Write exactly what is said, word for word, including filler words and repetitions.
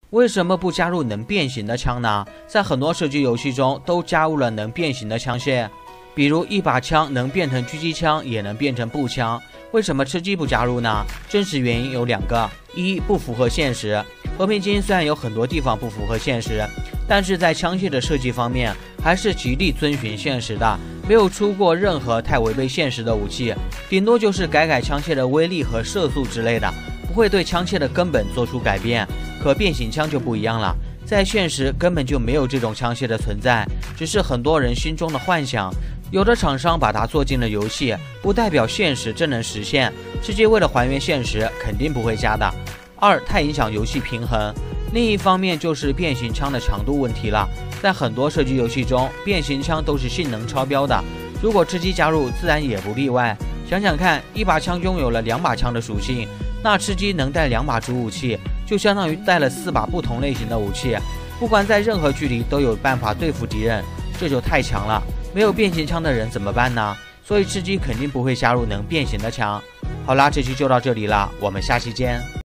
为什么不加入能变形的枪呢？在很多射击游戏中都加入了能变形的枪械，比如一把枪能变成狙击枪，也能变成步枪。为什么吃鸡不加入呢？真实原因有两个：一，不符合现实。和平精虽然有很多地方不符合现实，但是在枪械的设计方面还是极力遵循现实的，没有出过任何太违背现实的武器，顶多就是改改枪械的威力和射速之类的，不会对枪械的根本做出改变。可变形枪就不一样了，在现实根本就没有这种枪械的存在，只是很多人心中的幻想。有的厂商把它做进了游戏，不代表现实真能实现。吃鸡为了还原现实，肯定不会加的。二，太影响游戏平衡。另一方面就是变形枪的强度问题了，在很多射击游戏中，变形枪都是性能超标的，如果吃鸡加入，自然也不例外。想想看，一把枪拥有了两把枪的属性，那吃鸡能带两把主武器，就相当于带了四把不同类型的武器，不管在任何距离都有办法对付敌人，这就太强了。没有变形枪的人怎么办呢？所以吃鸡肯定不会加入能变形的枪。好啦，这期就到这里了，我们下期见。